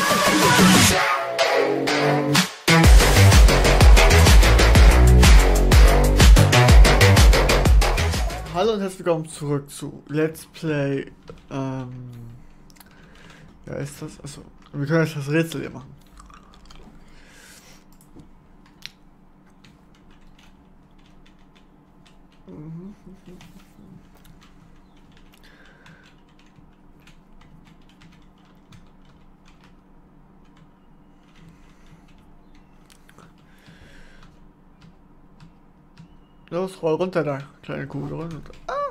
Hallo und herzlich willkommen zurück zu Let's Play, ja, ist das, also, wir können jetzt das Rätsel hier machen. Los, roll runter da, kleine Kugel, roll runter. Ah!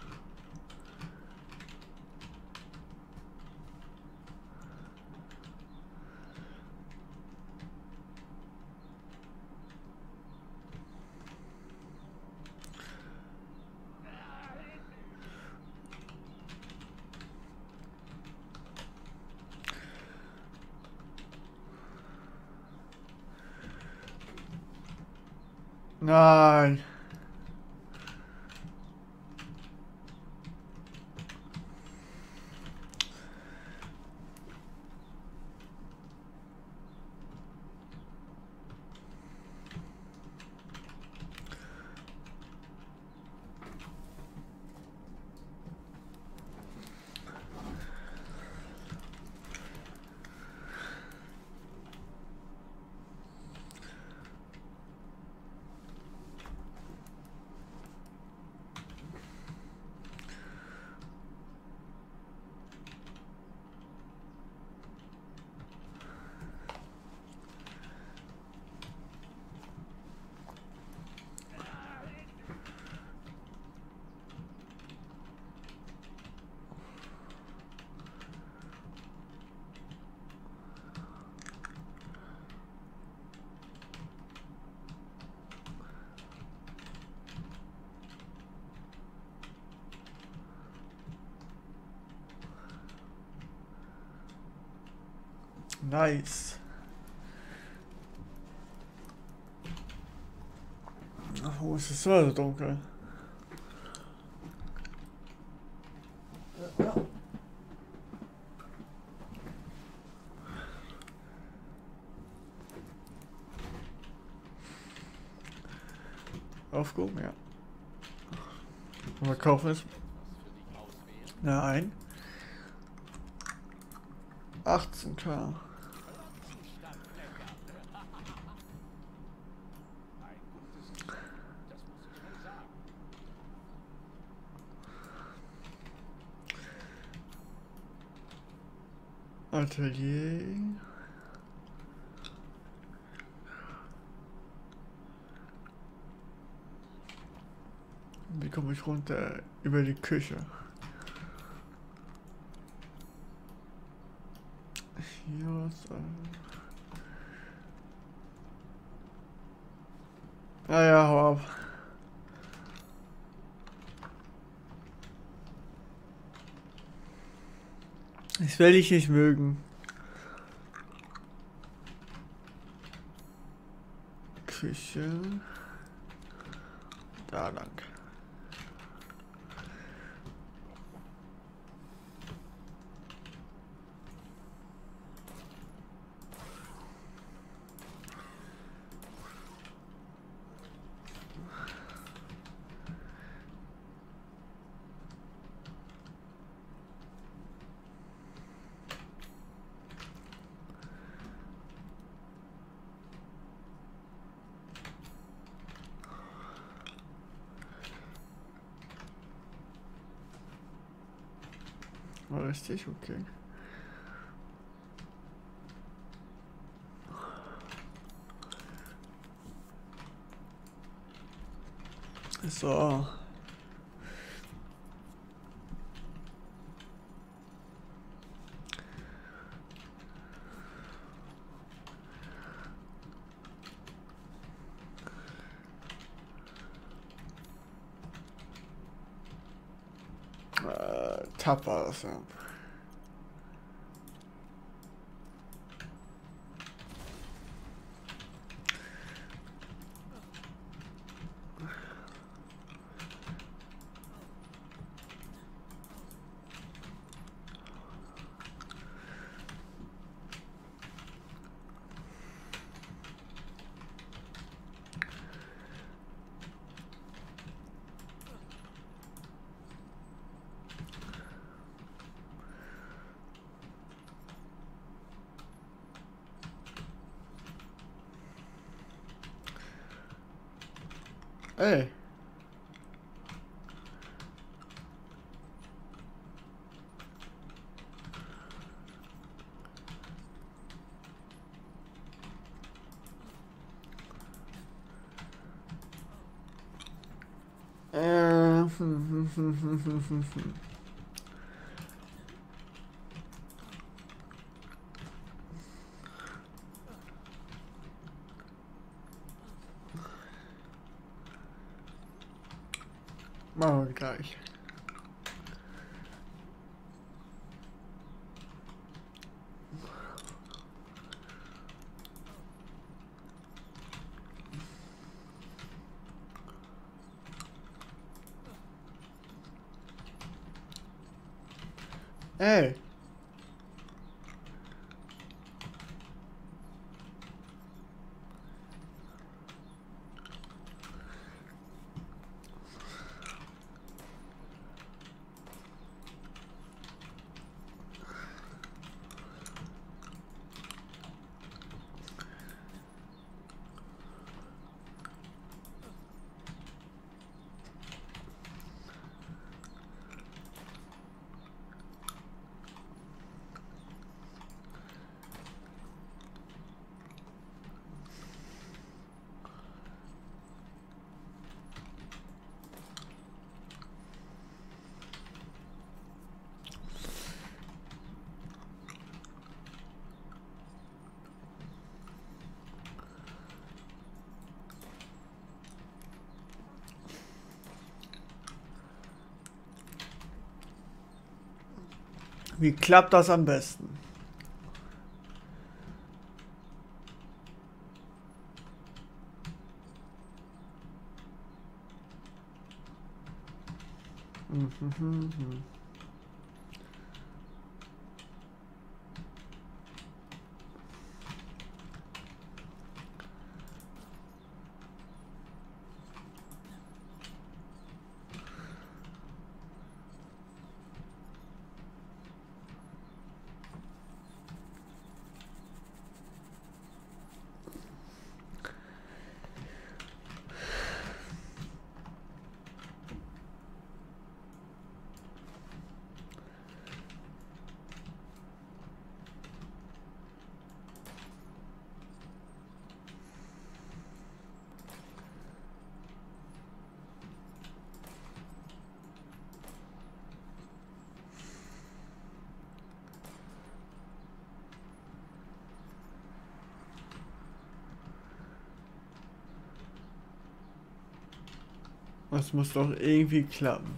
Nein. Nice. Ach, wo ist es so dunkel? Ja. Aufgehoben, ja. Mal kaufen ist. Nein. 18k. Atelier. Wie komme ich runter? Über die Küche. Hier was. Naja, hau ab. Das werde ich nicht mögen. Küche. Da lang. War richtig, okay. So. Tab war das, ja. Ey. Machen wir gleich. Ey. Wie klappt das am besten? Das muss doch irgendwie klappen.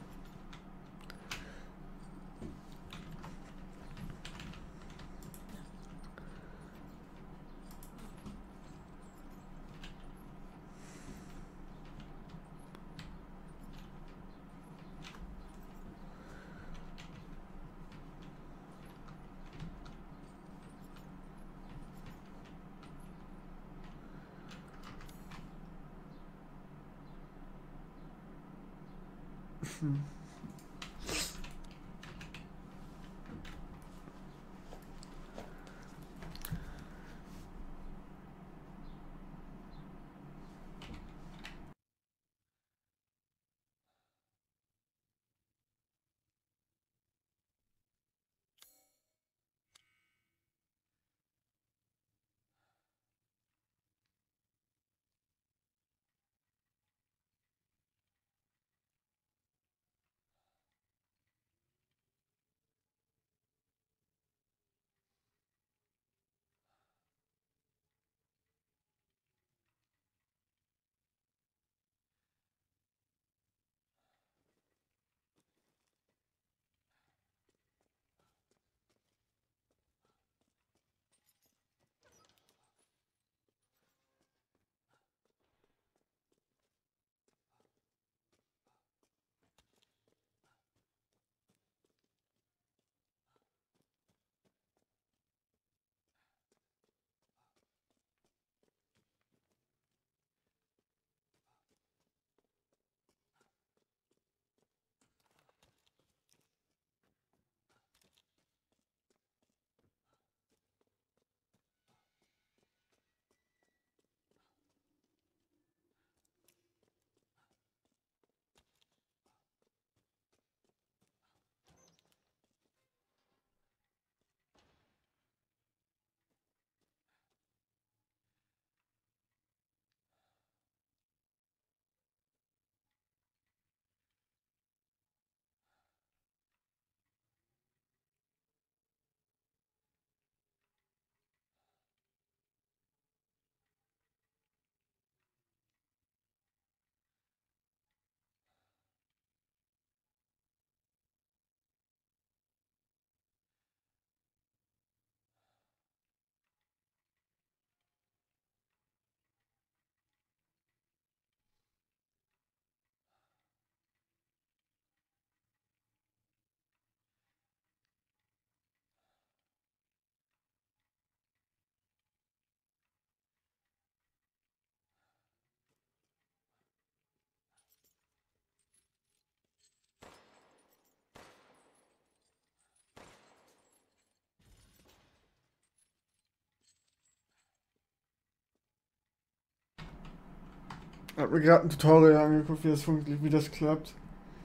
Hab mir gerade ein Tutorial angeguckt, wie das klappt.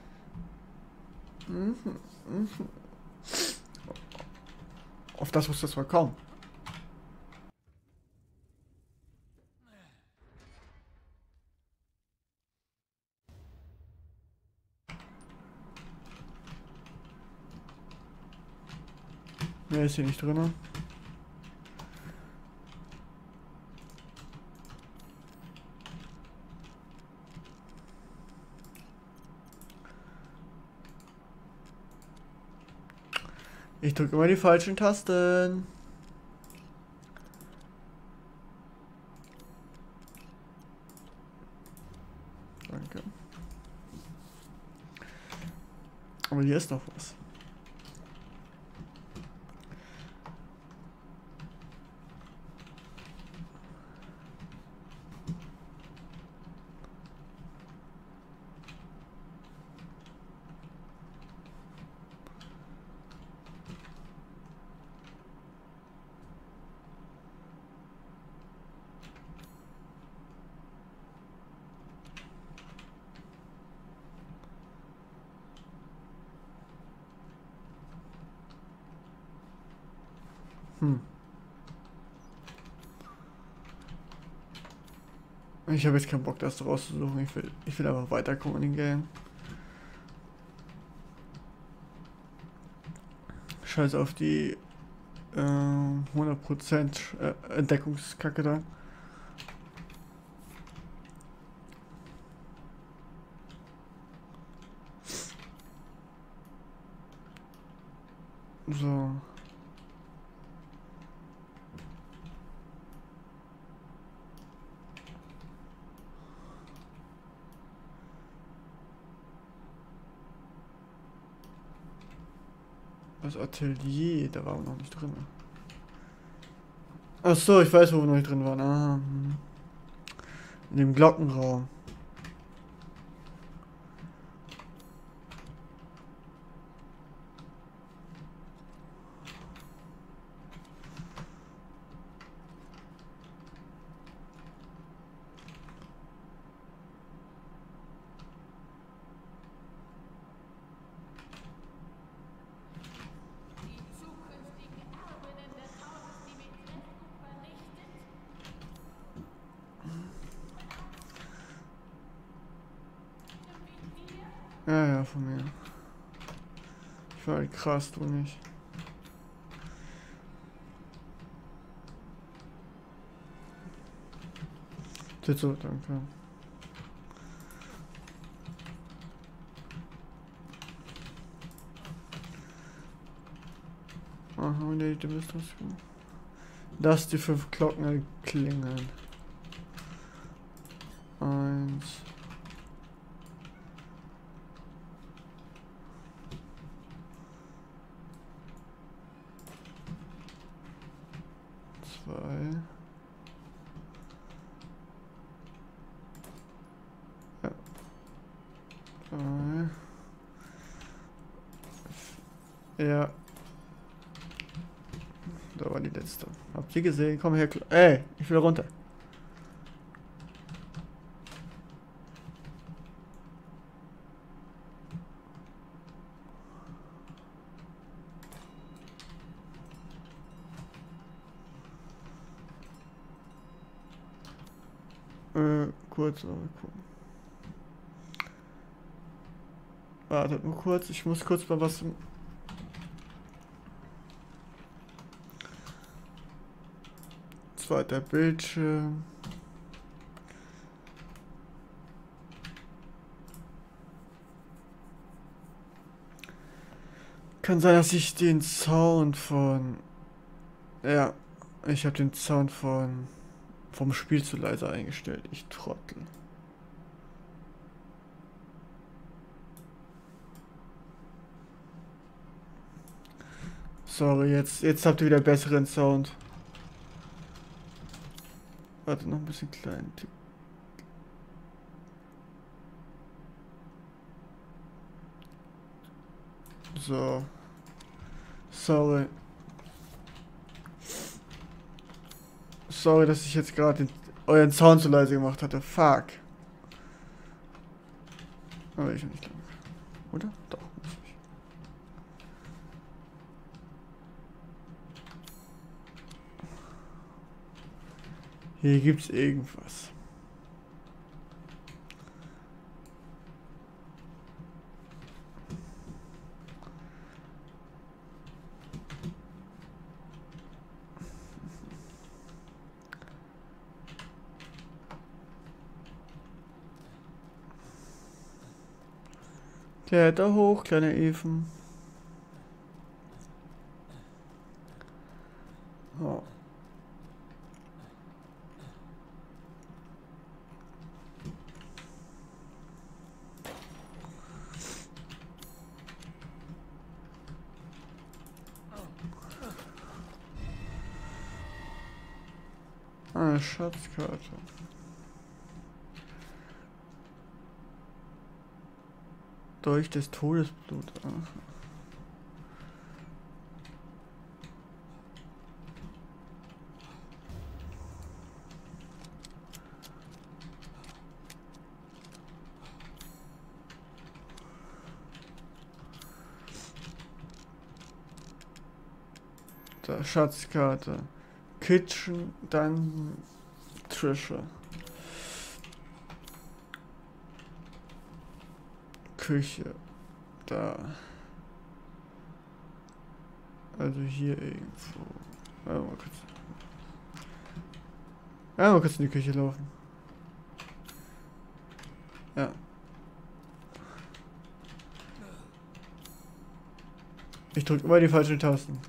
Mhm. Mhm. Auf das muss das mal kommen. Mehr ist hier nicht drin. Ich drücke immer die falschen Tasten. Danke. Aber hier ist noch was. Ich habe jetzt keinen Bock, das rauszusuchen. Ich will einfach weiterkommen in den Game. Scheiß auf die 100% Entdeckungskacke da. So. Das Atelier, da waren wir noch nicht drin. Ach so, ich weiß, wo wir noch nicht drin waren. Ah, in dem Glockenraum. Ja, ja, von mir. Ich war halt krass, du nicht. So, danke. Aha, nee, du bist das. Lass die 5 Glocken klingeln. 1. Ja. Da war die letzte. Habt ihr gesehen? Komm her. Ey, ich will runter. Kurz mal gucken. Wartet nur kurz, ich muss kurz mal was. Zweiter Bildschirm. Kann sein, dass ich den Sound von. Ja, ich habe den Sound vom Spiel zu leise eingestellt. Ich Trottel. Sorry, jetzt habt ihr wieder besseren Sound. Warte, noch ein bisschen klein. So. Sorry. Sorry, dass ich jetzt gerade euren Sound so leise gemacht hatte. Fuck. Aber ich nicht lang. Oder? Doch, muss ich. Hier gibt's irgendwas. Kletter hoch, kleiner Even. Oh. Ah, Schatzkarte. Dolch des Todesblut. Aha. Da, Schatzkarte. Kitchen, dann Treasure. Küche. Da. Also hier irgendwo. Mal kurz in die Küche laufen. Ja. Ich drücke immer die falschen Tasten.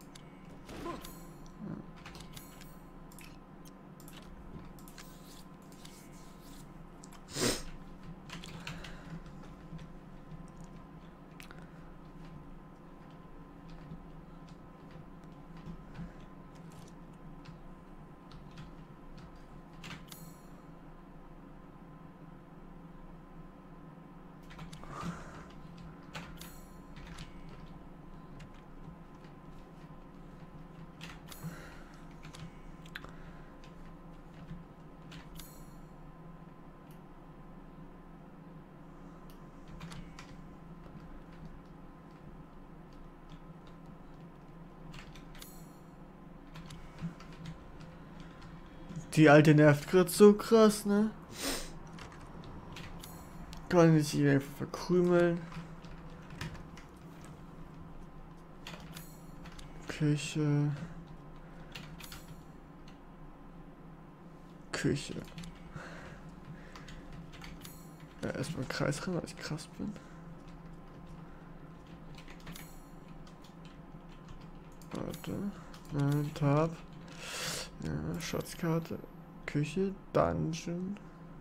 Die alte nervt gerade so krass, ne? Kann ich sie einfach verkrümeln. Küche. Küche. Ja, erstmal Kreis rein, weil ich krass bin. Warte. Tab. Ja, Schatzkarte. Küche. Dungeon.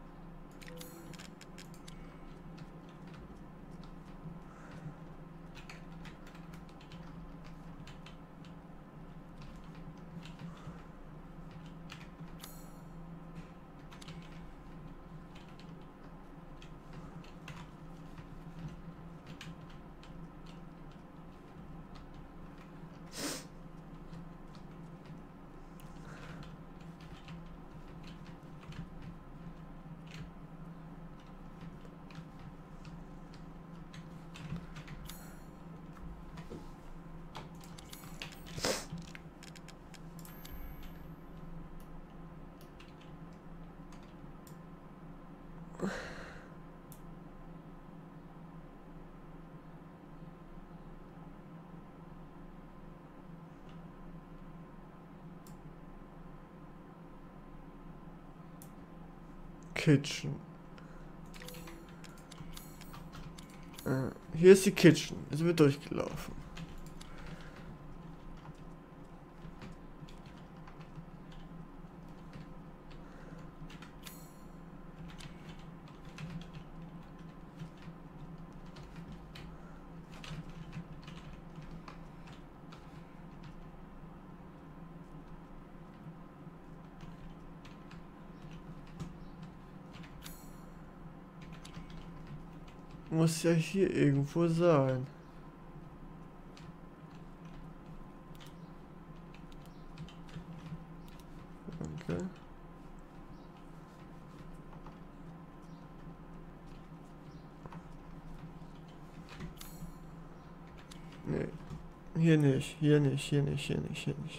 Kitchen. Hier ist die Kitchen. Jetzt wird durchgelaufen. Muss ja hier irgendwo sein. Danke. Hier nicht, hier nicht, hier nicht, hier nicht, hier nicht.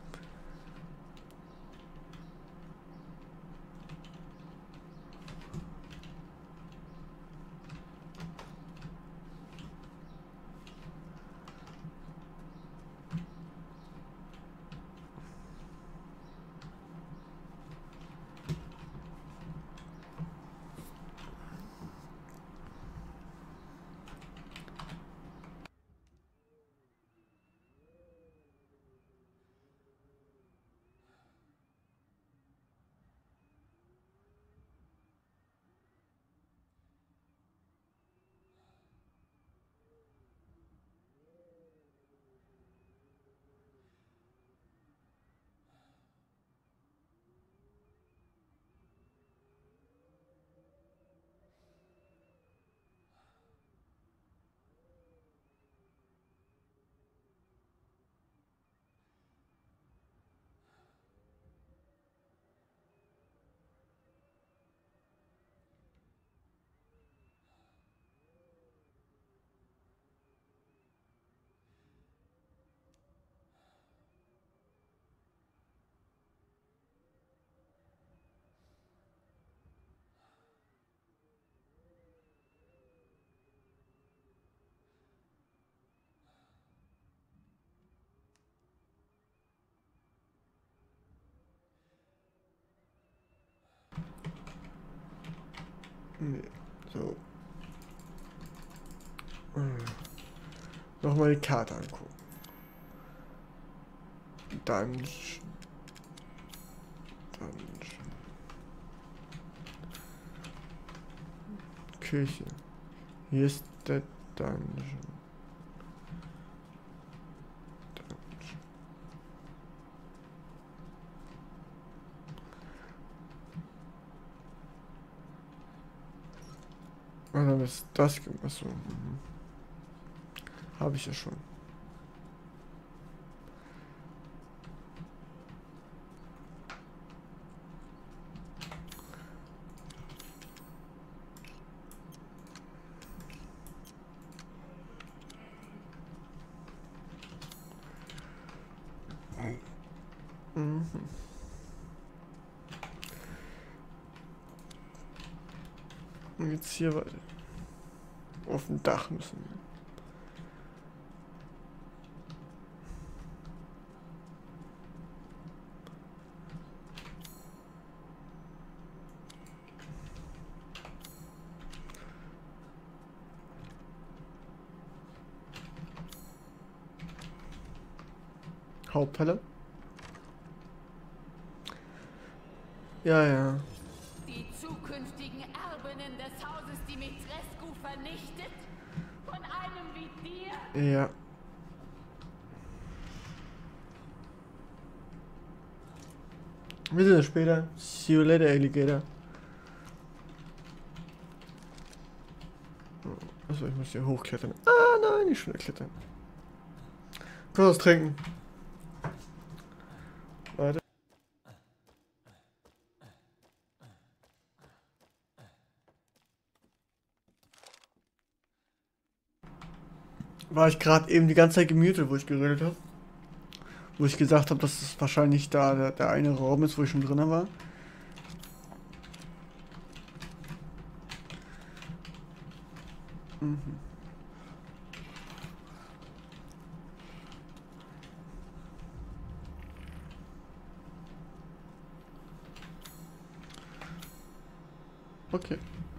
Nee. So. Nochmal die Karte angucken. Dungeon. Dungeon. Küche. Hier ist der Dungeon. Dungeon. Und dann ist das. Achso. Habe ich ja schon. Mhm. Und jetzt hier weiter. Auf dem Dach müssen wir. Haupthalle? Ja, ja. Die zukünftigen Erbinnen des Hauses Dimitrescu vernichtet? Von einem wie dir? Ja. Wir sehen uns später. See you later, Alligator. Achso, ich muss hier hochklettern. Ah, nein, nicht schon klettern. Kurz was trinken. Warte. War ich gerade eben die ganze Zeit gemutet, wo ich geredet habe? Wo ich gesagt habe, dass es wahrscheinlich da der eine Raum ist, wo ich schon drin war. Mhm. Okay.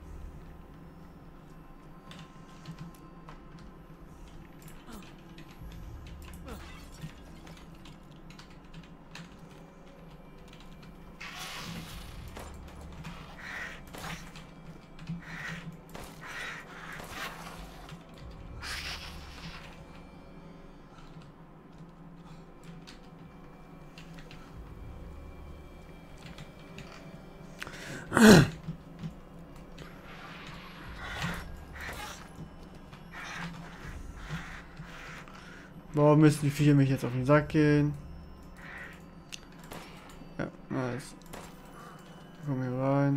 Warum müssen die Viecher mich jetzt auf den Sack gehen? Ja, nice. Komm hier rein.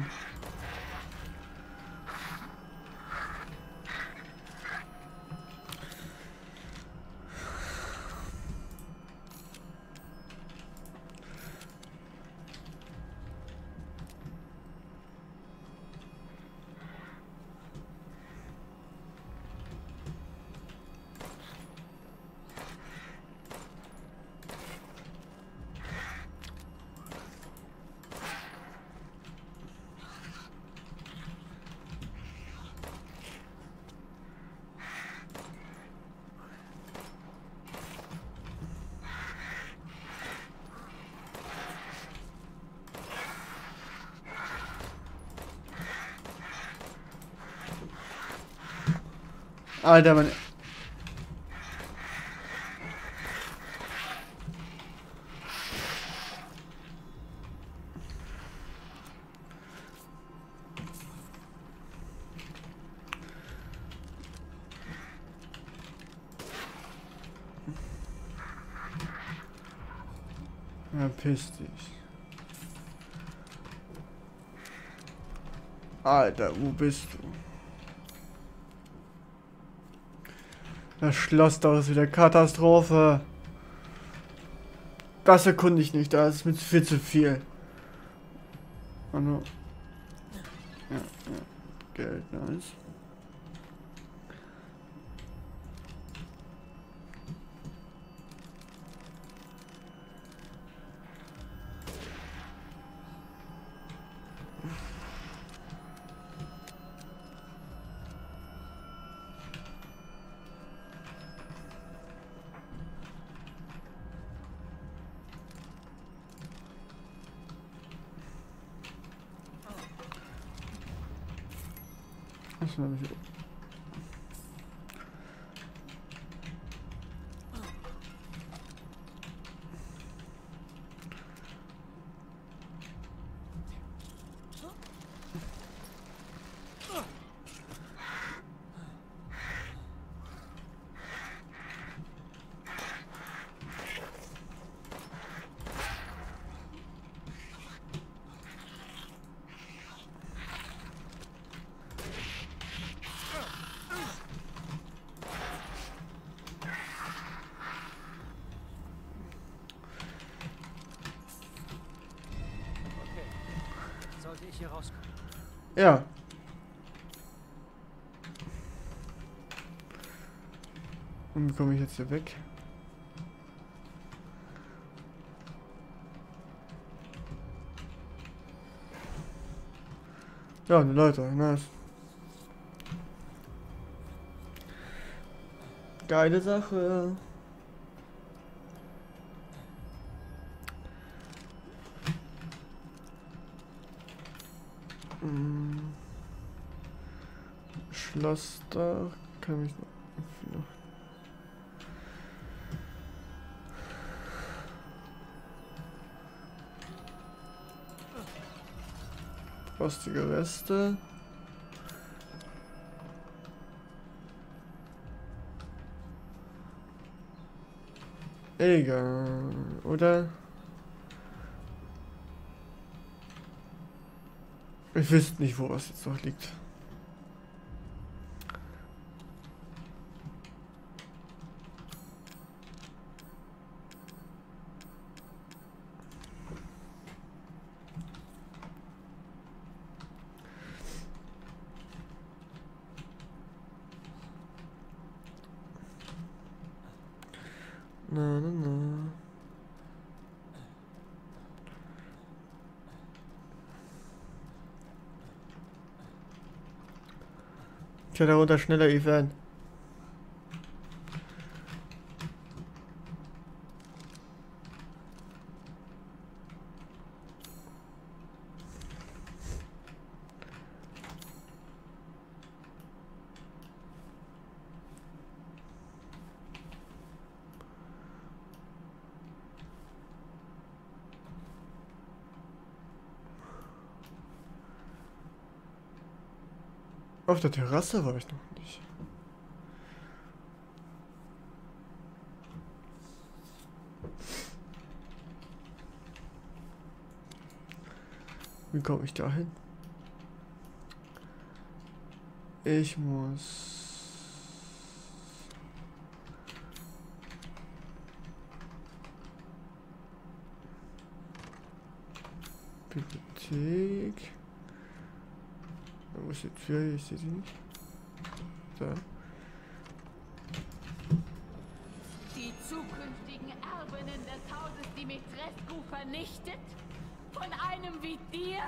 Alter, meine... Ja, piss dich. Alter, wo bist du? Das Schloss da ist wieder Katastrophe. Das erkunde ich nicht, da ist mir viel zu viel. Oh no. Ja, Geld, nice. Was habe ich? Sollte ich hier rauskommen? Ja. Und wie komme ich jetzt hier weg? Ja, eine Leiter, nice. Geile Sache. Schlossdach kann ich noch. Rostige Reste. Egal, oder? Ich wüsste nicht, wo was jetzt noch liegt. Na, na, na. Tja, darunter schneller Event. Auf der Terrasse war ich noch nicht. Wie komme ich da hin? Ich muss... Bibliothek... Wo ist die Tür? Ich sehe sie nicht. Da. Die zukünftigen Erbinnen des Hauses Dimitrescu vernichtet? Von einem wie dir?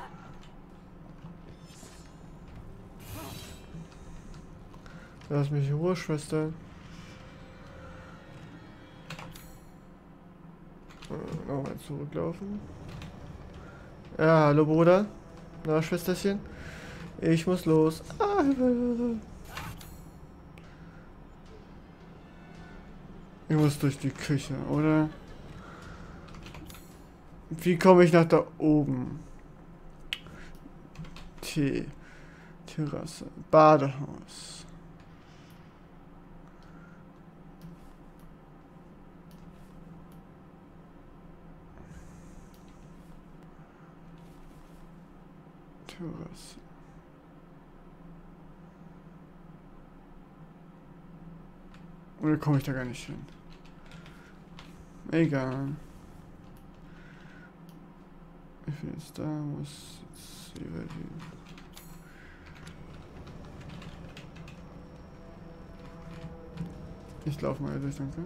Lass mich in Ruhe, Schwester. Nochmal zurücklaufen. Ja, hallo Bruder. Na, Schwesterchen. Ich muss los. Ah, Ich muss durch die Küche, oder? Wie komme ich nach da oben? Terrasse. Badehaus. Terrasse. Oder komme ich da gar nicht hin? Egal. Wie viel ist da? Muss jetzt über die. Ich laufe mal durch, danke.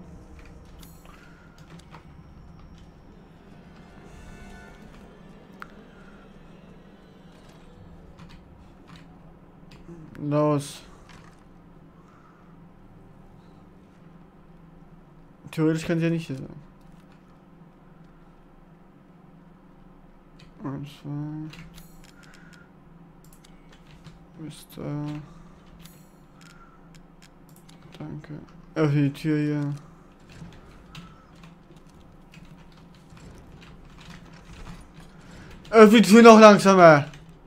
Los. Theoretisch kann sie ja nicht hier sein. Und zwar ist da. Danke. Öffne die Tür hier. Öffne die Tür noch langsamer.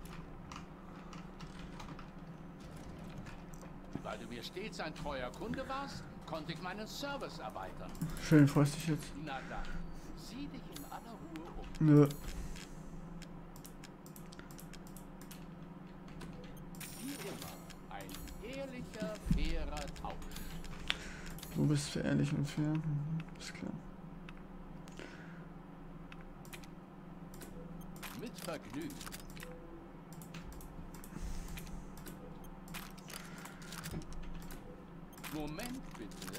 Weil du mir stets ein treuer Kunde warst, konnte ich meinen Service erweitern. Schön freundlich jetzt. Na dann, sieh dich in aller Ruhe um. Nö. Wie immer, ein ehrlicher, fairer Tausch. Du bist für ehrlich und fair. Ist klar. Mit Vergnügen. Moment bitte.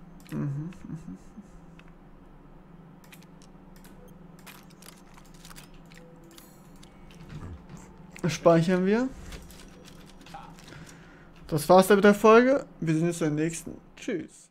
Speichern wir. Das war's dann mit der Folge. Wir sehen uns beim nächsten. Tschüss.